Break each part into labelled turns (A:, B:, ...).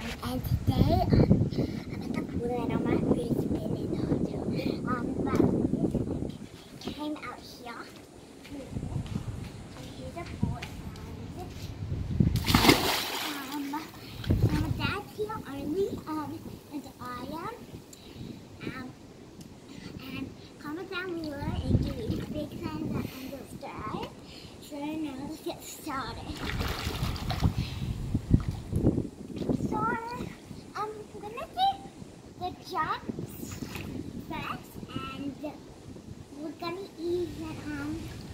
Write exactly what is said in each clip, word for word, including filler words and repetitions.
A: and today um, I'm at the pool and I'm not really spinning the hotel. Um, but I came out here. And here's a pool and um, so my dad's here only, um, and I am. Um, and comment down below and give me a big thumbs up and subscribe. So now let's get started. So I'm gonna do the jumps first, and we're gonna even um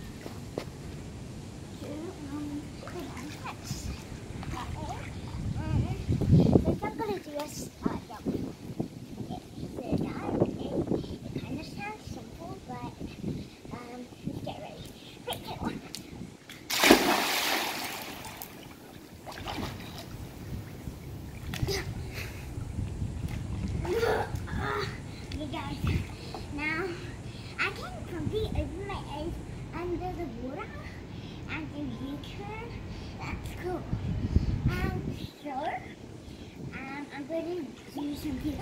A: do um the jumps next. Okay. Um, first I'm gonna do a uh, jump. Okay. So now it, it kind of sounds simple, but um let's get ready. Three, two, one. Okay guys, now I can completely open my eyes under the water and then you can, that's cool. Um, so, um, I'm going to do something.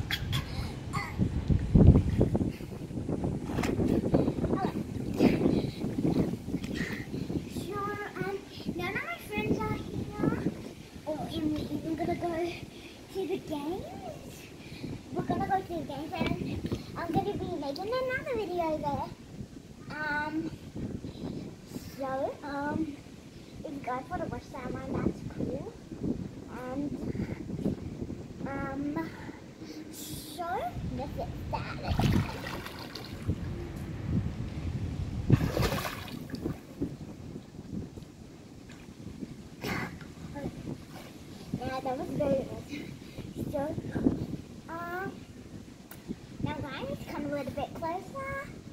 A: So, um, none of my friends are here, or we're even going to go to the games. We're gonna go to the games and I'm gonna be making another video there. Um, so, um, if you guys want to watch that one, that's cool. And, um, so, let's get started. Yeah, that was very good. So, Um, now guys, come a little bit closer.